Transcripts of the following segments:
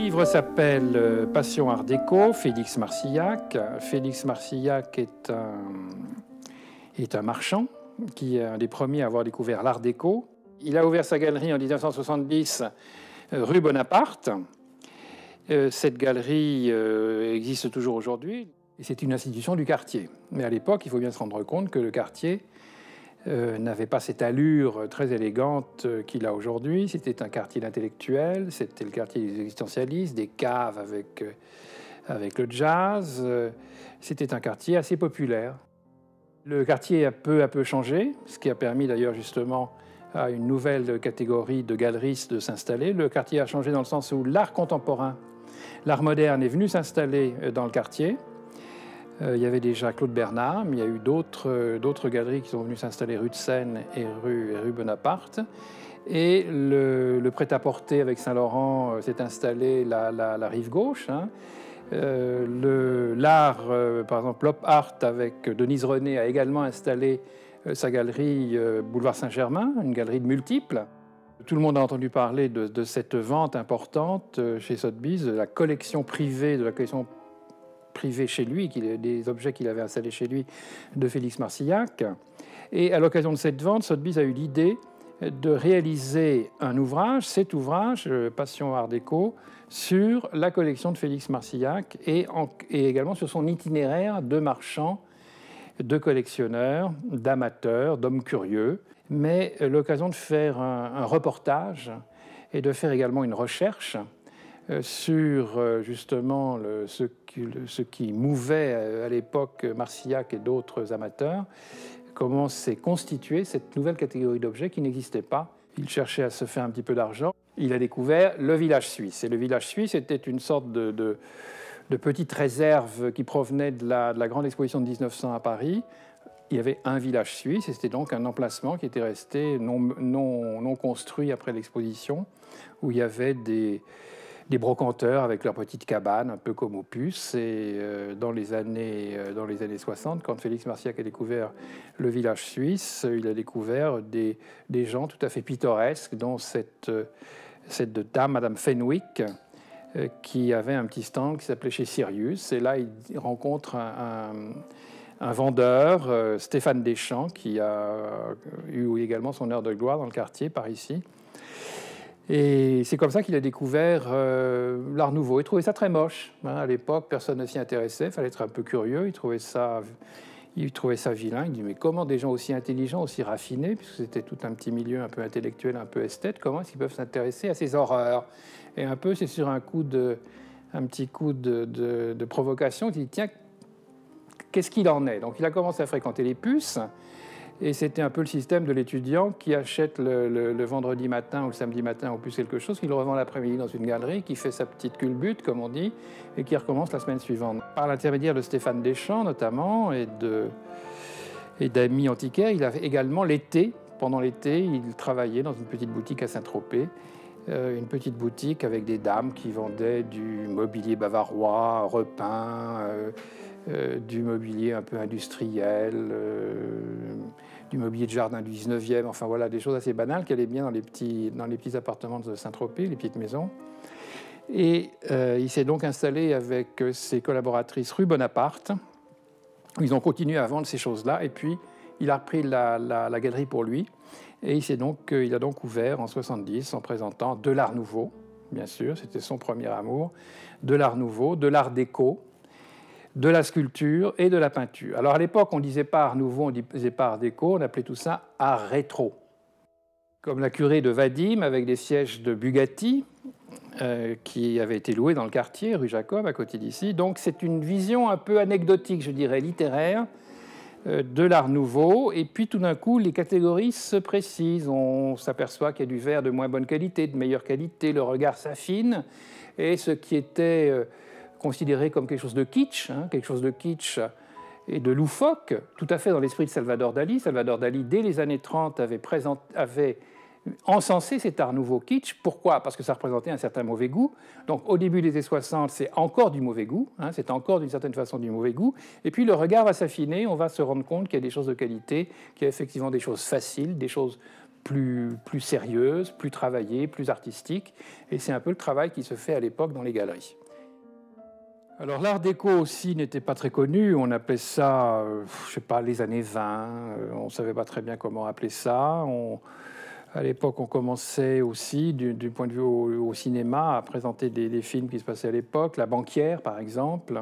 livre s'appelle Passion Art déco, Félix Marcillac. Félix Marcillac est un marchand qui est un des premiers à avoir découvert l'art déco. Il a ouvert sa galerie en 1970 rue Bonaparte. Cette galerie existe toujours aujourd'hui et c'est une institution du quartier. Mais à l'époque, il faut bien se rendre compte que le quartier n'avait pas cette allure très élégante qu'il a aujourd'hui. C'était un quartier d'intellectuels, c'était le quartier des existentialistes, des caves avec le jazz. C'était un quartier assez populaire. Le quartier a peu à peu changé, ce qui a permis d'ailleurs justement à une nouvelle catégorie de galeristes de s'installer. Le quartier a changé dans le sens où l'art contemporain, l'art moderne est venu s'installer dans le quartier. Il y avait déjà Claude Bernard, mais il y a eu d'autres galeries qui sont venues s'installer rue de Seine et rue Bonaparte. Et le prêt-à-porter avec Saint-Laurent s'est installé la rive gauche. L'art, par exemple, Lop Art avec Denise René a également installé sa galerie Boulevard Saint-Germain, une galerie de multiples. Tout le monde a entendu parler de cette vente importante chez Sotheby's, de la collection privée, chez lui, des objets qu'il avait installés chez lui, de Félix Marcillac. Et à l'occasion de cette vente, Sotheby's a eu l'idée de réaliser un ouvrage, cet ouvrage, Passion Art déco, sur la collection de Félix Marcillac et également sur son itinéraire de marchand, de collectionneur, d'amateur, d'homme curieux, mais l'occasion de faire un reportage et de faire également une recherche sur justement ce qui mouvait à l'époque Marcillac et d'autres amateurs, comment s'est constituée cette nouvelle catégorie d'objets qui n'existait pas. Il cherchait à se faire un petit peu d'argent. Il a découvert le village suisse. Et le village suisse était une sorte de petite réserve qui provenait de la grande exposition de 1900 à Paris. Il y avait un village suisse et c'était donc un emplacement qui était resté non construit après l'exposition, où il y avait des brocanteurs avec leurs petites cabanes, un peu comme Opus. Et dans les années 60, quand Félix Marcillac a découvert le village suisse, il a découvert des gens tout à fait pittoresques, dont cette dame, Madame Fenwick, qui avait un petit stand qui s'appelait chez Sirius. Et là, il rencontre un vendeur, Stéphane Deschamps, qui a eu également son heure de gloire dans le quartier, par ici. Et c'est comme ça qu'il a découvert l'art nouveau. Il trouvait ça très moche. À l'époque, personne ne s'y intéressait, il fallait être un peu curieux. Il trouvait ça vilain. Il dit, mais comment des gens aussi intelligents, aussi raffinés, puisque c'était tout un petit milieu un peu intellectuel, un peu esthète, comment est-ce qu'ils peuvent s'intéresser à ces horreurs? Et un peu, c'est sur un petit coup de provocation, il dit, tiens, qu'est-ce qu'il en est? Donc il a commencé à fréquenter les puces. Et c'était un peu le système de l'étudiant qui achète le vendredi matin ou le samedi matin au plus quelque chose, qui le revend l'après-midi dans une galerie, qui fait sa petite culbute, comme on dit, et qui recommence la semaine suivante. Par l'intermédiaire de Stéphane Deschamps, notamment, et d'amis antiquaires, il a également pendant l'été, il travaillait dans une petite boutique à Saint-Tropez, une petite boutique avec des dames qui vendaient du mobilier bavarois, repeint, du mobilier un peu industriel, du mobilier de jardin du 19e, enfin voilà, des choses assez banales qui allaient bien dans les petits appartements de Saint-Tropez, les petites maisons. Et il s'est donc installé avec ses collaboratrices rue Bonaparte. Ils ont continué à vendre ces choses-là, et puis il a repris la galerie pour lui. Et il a donc ouvert en 70 en présentant de l'art nouveau, bien sûr, c'était son premier amour, de l'art nouveau, de l'art déco, de la sculpture et de la peinture. Alors à l'époque, on ne disait pas art nouveau, on ne disait pas art déco, on appelait tout ça art rétro. Comme la curée de Vadim avec des sièges de Bugatti qui avaient été loués dans le quartier, rue Jacob, à côté d'ici. Donc c'est une vision un peu anecdotique, je dirais, littéraire, de l'art nouveau. Et puis tout d'un coup, les catégories se précisent. On s'aperçoit qu'il y a du verre de moins bonne qualité, de meilleure qualité, le regard s'affine. Et ce qui était considéré comme quelque chose de kitsch, et de loufoque, tout à fait dans l'esprit de Salvador Dali. Salvador Dali, dès les années 30, avait encensé cet art nouveau kitsch. Pourquoi? Parce que ça représentait un certain mauvais goût. Donc au début des années 60, c'est encore du mauvais goût, c'est encore d'une certaine façon du mauvais goût. Et puis le regard va s'affiner, on va se rendre compte qu'il y a des choses de qualité, qu'il y a effectivement des choses faciles, des choses plus sérieuse, plus travaillée, plus artistique. Et c'est un peu le travail qui se fait à l'époque dans les galeries. Alors l'art déco aussi n'était pas très connu, on appelait ça, je sais pas, les années 20, on ne savait pas très bien comment appeler ça. À l'époque, on commençait aussi, du point de vue au cinéma, à présenter des films qui se passaient à l'époque, La Banquière par exemple.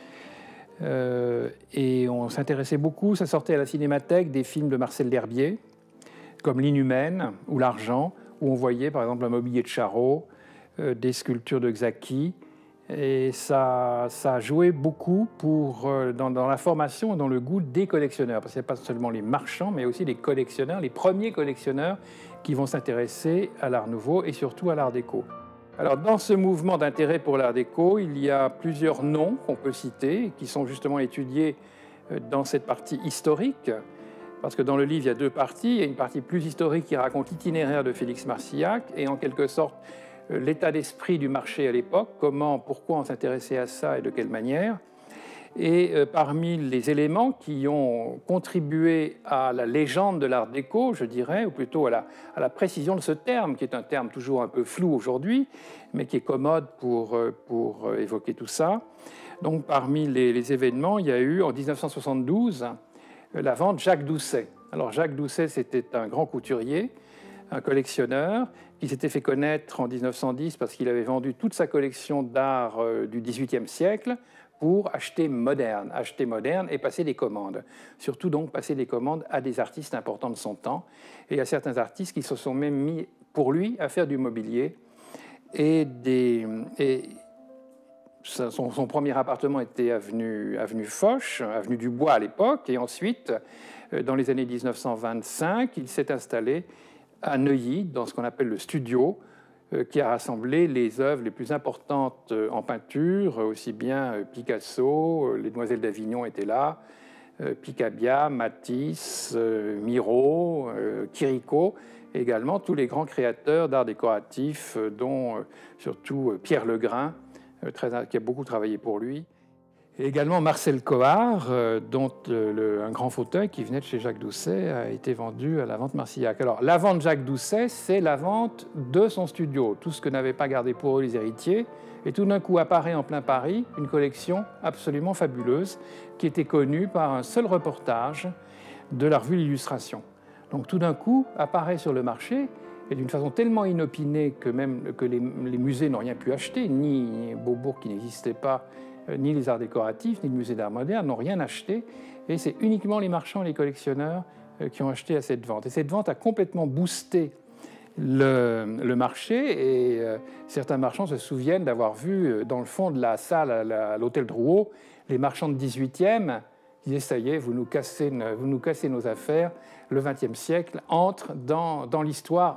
Et on s'intéressait beaucoup, ça sortait à la Cinémathèque des films de Marcel L'Herbier, comme L'Inhumaine ou L'Argent, où on voyait par exemple un mobilier de Charot, des sculptures de Xaki. Et ça a joué beaucoup dans la formation et dans le goût des collectionneurs. Parce que ce n'est pas seulement les marchands, mais aussi les collectionneurs, les premiers collectionneurs qui vont s'intéresser à l'art nouveau et surtout à l'art déco. Alors, dans ce mouvement d'intérêt pour l'art déco, il y a plusieurs noms qu'on peut citer, qui sont justement étudiés dans cette partie historique. Parce que dans le livre, il y a deux parties. Il y a une partie plus historique qui raconte l'itinéraire de Félix Marcillac et en quelque sorte l'état d'esprit du marché à l'époque, pourquoi on s'intéressait à ça et de quelle manière. Et parmi les éléments qui ont contribué à la légende de l'art déco, je dirais, ou plutôt à la précision de ce terme, qui est un terme toujours un peu flou aujourd'hui, mais qui est commode pour évoquer tout ça. Donc parmi les événements, il y a eu en 1972 la vente Jacques Doucet. Alors Jacques Doucet, c'était un grand couturier, un collectionneur, qui s'était fait connaître en 1910 parce qu'il avait vendu toute sa collection d'art du XVIIIe siècle pour acheter moderne et passer des commandes. Surtout donc passer des commandes à des artistes importants de son temps et à certains artistes qui se sont même mis pour lui à faire du mobilier. Son premier appartement était avenue Foch, avenue du Bois à l'époque, et ensuite, dans les années 1925, il s'est installé à Neuilly, dans ce qu'on appelle le studio, qui a rassemblé les œuvres les plus importantes en peinture, aussi bien Picasso, les Demoiselles d'Avignon étaient là, Picabia, Matisse, Miro, Chirico, et également tous les grands créateurs d'art décoratif, dont surtout Pierre Legrain, qui a beaucoup travaillé pour lui. Et également Marcel Cohard, dont un grand fauteuil qui venait de chez Jacques Doucet a été vendu à la vente Marcillac. Alors, la vente Jacques Doucet, c'est la vente de son studio, tout ce que n'avaient pas gardé pour eux les héritiers. Et tout d'un coup apparaît en plein Paris une collection absolument fabuleuse qui était connue par un seul reportage de la revue L'Illustration. Donc tout d'un coup apparaît sur le marché, et d'une façon tellement inopinée que les musées n'ont rien pu acheter, ni Beaubourg qui n'existait pas, ni les arts décoratifs, ni le musée d'art moderne n'ont rien acheté, et c'est uniquement les marchands et les collectionneurs qui ont acheté à cette vente. Et cette vente a complètement boosté le marché, et certains marchands se souviennent d'avoir vu dans le fond de la salle à l'hôtel Drouot les marchands de 18e qui disaient « ça y est, vous nous cassez nos affaires, le XXe siècle entre dans l'histoire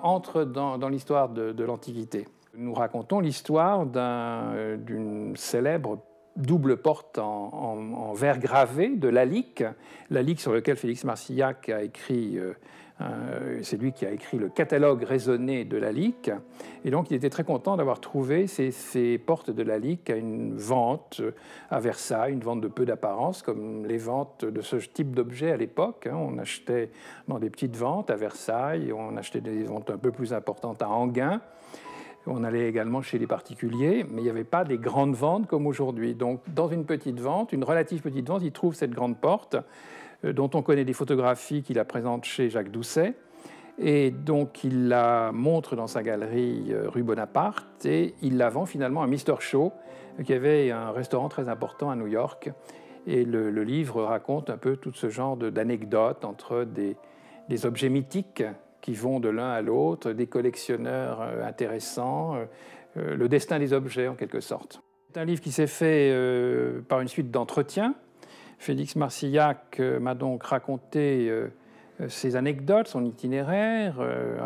de l'Antiquité ». Nous racontons l'histoire d'une célèbre double porte en verre gravé de Lalique sur lequel Félix Marcillac a écrit, c'est lui qui a écrit le catalogue raisonné de Lalique, et donc il était très content d'avoir trouvé ces portes de Lalique à une vente à Versailles, une vente de peu d'apparence, comme les ventes de ce type d'objets à l'époque. On achetait dans des petites ventes à Versailles, on achetait des ventes un peu plus importantes à Enghien. On allait également chez les particuliers, mais il n'y avait pas des grandes ventes comme aujourd'hui. Donc, dans une petite vente, une relative petite vente, il trouve cette grande porte, dont on connaît des photographies qu'il la présente chez Jacques Doucet. Et donc, il la montre dans sa galerie rue Bonaparte, et il la vend finalement à Mr. Shaw, qui avait un restaurant très important à New York. Et le livre raconte un peu tout ce genre d'anecdotes entre des objets mythiques qui vont de l'un à l'autre, des collectionneurs intéressants, le destin des objets en quelque sorte. C'est un livre qui s'est fait par une suite d'entretiens. Félix Marcillac m'a donc raconté ses anecdotes, son itinéraire,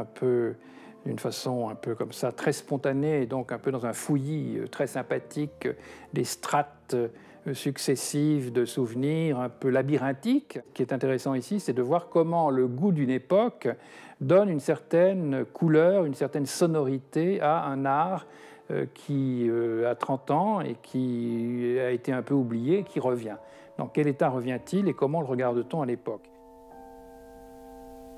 d'une façon un peu comme ça, très spontanée, et donc un peu dans un fouillis très sympathique, des strates successives de souvenirs un peu labyrinthiques. Ce qui est intéressant ici, c'est de voir comment le goût d'une époque donne une certaine couleur, une certaine sonorité à un art qui a 30 ans et qui a été un peu oublié, qui revient. Dans quel état revient-il et comment le regarde-t-on à l'époque ?